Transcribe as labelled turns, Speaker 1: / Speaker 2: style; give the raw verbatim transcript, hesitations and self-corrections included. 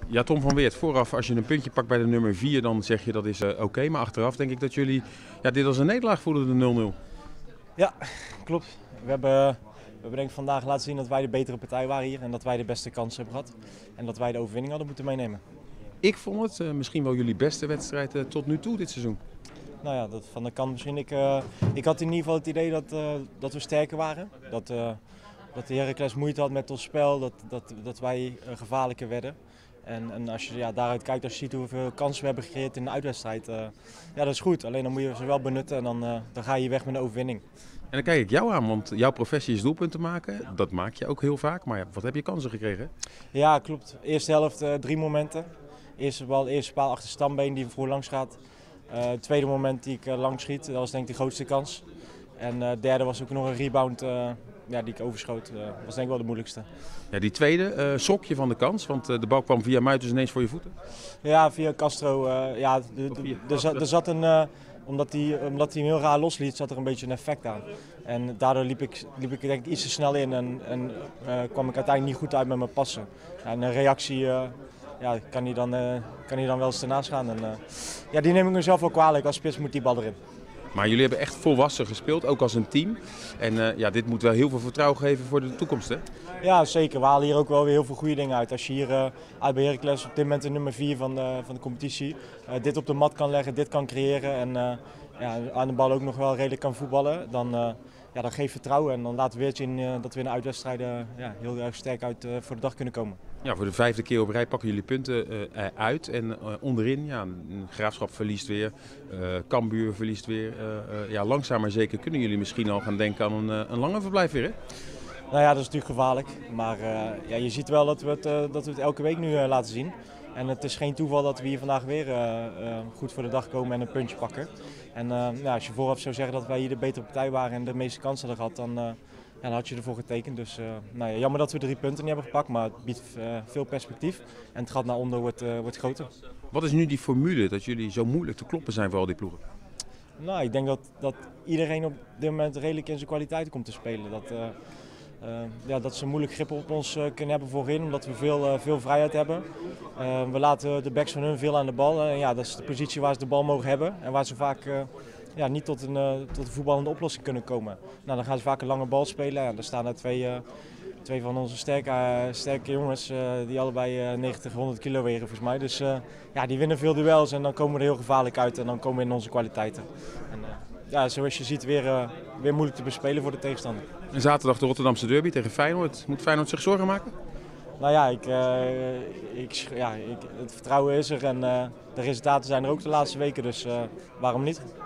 Speaker 1: Ja, Tom van Weert, vooraf als je een puntje pakt bij de nummer vier, dan zeg je dat is uh, oké. Okay, maar achteraf denk ik dat jullie ja, dit als een nederlaag voelden, de nul nul.
Speaker 2: Ja, klopt. We hebben, we hebben denk ik vandaag laten zien dat wij de betere partij waren hier en dat wij de beste kans hebben gehad. En dat wij de overwinning hadden moeten meenemen.
Speaker 1: Ik vond het uh, misschien wel jullie beste wedstrijd uh, tot nu toe dit seizoen.
Speaker 2: Nou ja, dat van de kant misschien. Ik, uh, ik had in ieder geval het idee dat, uh, dat we sterker waren. Dat, uh, dat de Heracles moeite had met ons spel, dat, dat, dat wij uh, gevaarlijker werden. En, en als je ja, daaruit kijkt, als je ziet hoeveel kansen we hebben gecreëerd in de uitwedstrijd, uh, ja, dat is goed. Alleen dan moet je ze wel benutten en dan, uh, dan ga je weg met een overwinning.
Speaker 1: En dan kijk ik jou aan, want jouw professie is doelpunten maken. Dat maak je ook heel vaak, maar ja, wat heb je kansen gekregen?
Speaker 2: Ja, klopt. Eerste helft uh, drie momenten. Eerste bal, eerste paal achter stambeen die voor langs gaat. Uh, tweede moment die ik uh, lang schiet, dat was denk ik de grootste kans. En uh, derde was ook nog een rebound uh, ja, die ik overschoot. Uh, dat was denk ik wel de moeilijkste.
Speaker 1: Ja, die tweede, uh, sok je van de kans, want uh, de bal kwam via Muiters ineens voor je voeten?
Speaker 2: Ja, via Castro. Uh, ja, er zat een, uh, omdat hij omdat hij hem heel raar losliet, zat er een beetje een effect aan. En daardoor liep ik, liep ik denk ik iets te snel in en, en uh, kwam ik uiteindelijk niet goed uit met mijn passen. Ja, en een reactie uh, ja, kan, hij dan, uh, kan hij dan wel eens ernaast gaan. En, uh, ja, die neem ik mezelf wel kwalijk, als spits moet die bal erin.
Speaker 1: Maar jullie hebben echt volwassen gespeeld, ook als een team. En uh, ja, dit moet wel heel veel vertrouwen geven voor de toekomst, hè?
Speaker 2: Ja, zeker. We halen hier ook wel weer heel veel goede dingen uit. Als je hier uh, uit bij Heracles op dit moment de nummer vier van de, van de competitie uh, dit op de mat kan leggen, dit kan creëren en uh, ja, aan de bal ook nog wel redelijk kan voetballen, dan, uh, ja, dan geeft vertrouwen en dan laten we weer zien uh, dat we in de uitwedstrijden uh, ja, heel erg sterk uit uh, voor de dag kunnen komen.
Speaker 1: Ja, voor de vijfde keer op rij pakken jullie punten uh, uit en uh, onderin, ja, Graafschap verliest weer, uh, Cambuur verliest weer. Uh, uh, ja, langzaam maar zeker kunnen jullie misschien al gaan denken aan een, uh, een langer verblijf weer, hè?
Speaker 2: Nou ja, dat is natuurlijk gevaarlijk, maar uh, ja, je ziet wel dat we, het, uh, dat we het elke week nu uh, laten zien. En het is geen toeval dat we hier vandaag weer uh, uh, goed voor de dag komen en een puntje pakken. En uh, ja, als je vooraf zou zeggen dat wij hier de betere partij waren en de meeste kansen hadden gehad, dan, uh, ja, dan had je ervoor getekend. Dus uh, nou ja, jammer dat we drie punten niet hebben gepakt, maar het biedt uh, veel perspectief. En het gat naar onder wordt, uh, wordt groter.
Speaker 1: Wat is nu die formule dat jullie zo moeilijk te kloppen zijn voor al die ploegen?
Speaker 2: Nou, ik denk dat, dat iedereen op dit moment redelijk in zijn kwaliteit komt te spelen. Dat, uh, Uh, ja, dat ze moeilijk grip op ons uh, kunnen hebben voorin, omdat we veel, uh, veel vrijheid hebben. Uh, we laten de backs van hun veel aan de bal. En uh, ja, dat is de positie waar ze de bal mogen hebben en waar ze vaak uh, ja, niet tot een, uh, tot een voetballende oplossing kunnen komen. Nou, dan gaan ze vaak een lange bal spelen. Ja, er staan er twee, uh, twee van onze sterke, uh, sterke jongens uh, die allebei uh, negentig, honderd kilo wegen volgens mij. Dus uh, ja, die winnen veel duels en dan komen we er heel gevaarlijk uit en dan komen we in onze kwaliteiten. En, uh, ja, zoals je ziet weer, uh, weer moeilijk te bespelen voor de tegenstander.
Speaker 1: En zaterdag de Rotterdamse derby tegen Feyenoord. Moet Feyenoord zich zorgen maken?
Speaker 2: Nou ja, ik, uh, ik, ja ik, het vertrouwen is er en uh, de resultaten zijn er ook de laatste weken, dus uh, waarom niet?